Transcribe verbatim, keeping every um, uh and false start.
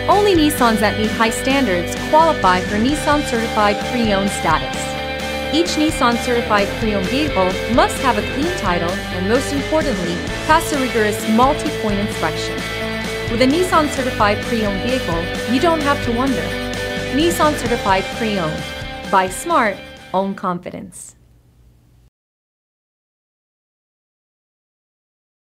Only Nissans that meet high standards qualify for Nissan Certified Pre-Owned status. Each Nissan Certified Pre-Owned vehicle must have a clean title and, most importantly, pass a rigorous multi-point inspection. With a Nissan Certified Pre-Owned vehicle, you don't have to wonder. Nissan Certified Pre-Owned. Buy smart, own confidence.